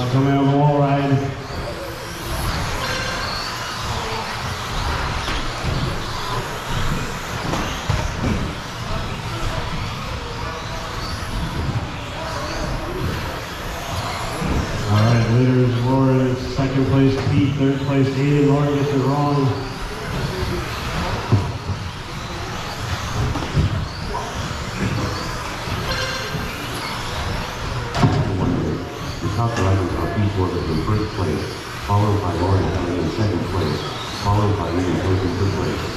Josh coming out of the wall ride. Alright, leaders, Lauren, second place Pete, third place Aiden. Lauren gets it wrong. The top riders are Pete Warwick in first place, followed by Lauren Kelly in second place, followed by Aiden Cook in third place.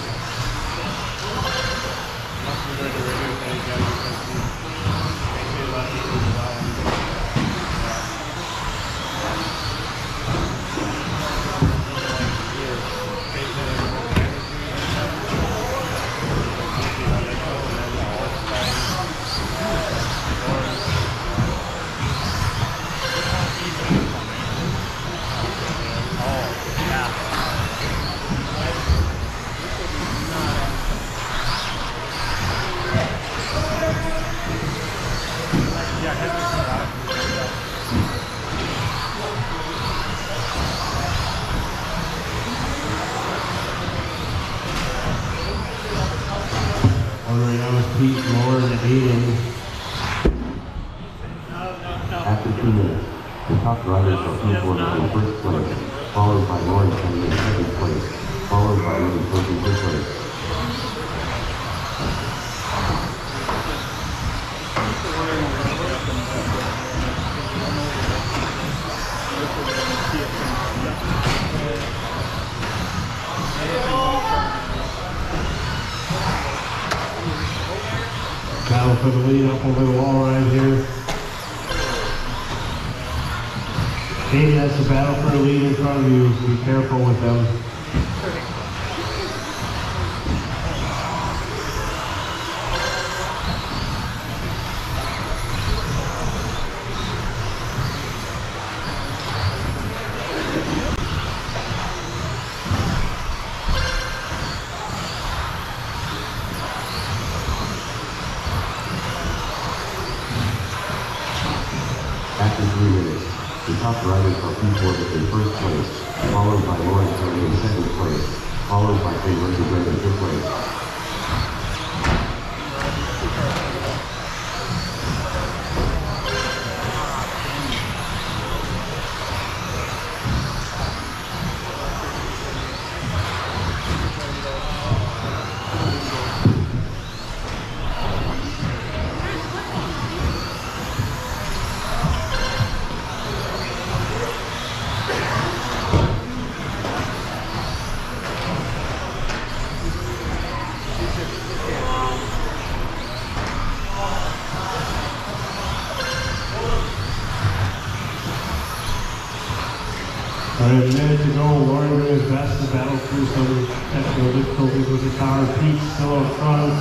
Right now is Pete, Lauren, and Aiden. After 2 minutes, the top riders are Pete Warwick in first place, followed by Lauren Kelly in second place, followed by Aiden Cook in third place. Battle for the lead up over the wall right here. Aiden, that's the battle for the lead in front of you, so be careful with them. After 3 minutes, the top riders are Pete Warwick in first place, followed by Lauren Kelly in second place, followed by Faye Rosenberg in third place. Alright, a minute to go. Lauren doing his best to battle through some technical difficulties with the car. Pete still up front.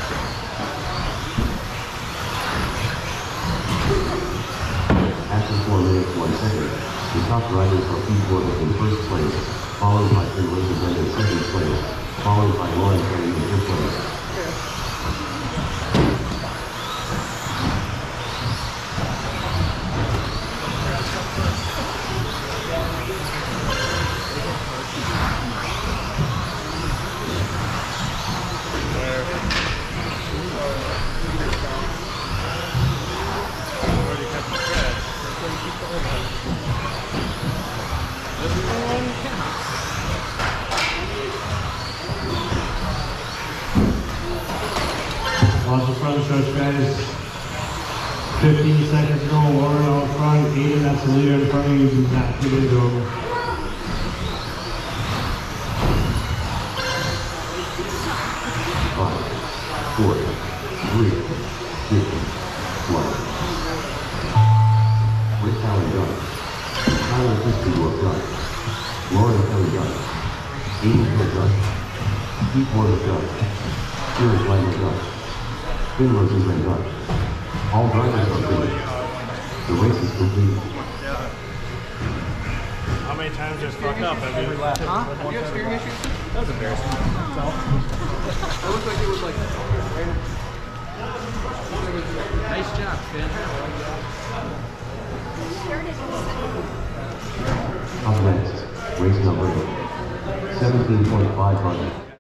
After 4 minutes, 1 second, the top riders are Pete Warwick in first place, followed by Faye Rosenberg in second place, followed by Lauren Kelly in third place. Lots of front stretch, guys. 15 seconds to go. Lauren out front. Aiden, that's the leader in front of you. Do not get into him. Five, 4, 3, 2, 1. Rick Allen done. Tyler Fitzgerald done. Lauren Kelly done. Aiden Cook done. Pete Warwick done. Stuart Lang done. Finn Rosenberg done. All drivers are finished. The race is complete. How many times just fucked up? Every lap. Huh? Have you had steering issues? That was embarrassing. It looked like it was like random. Nice job, Finn. Up next, race number 8. 17.5 hundred.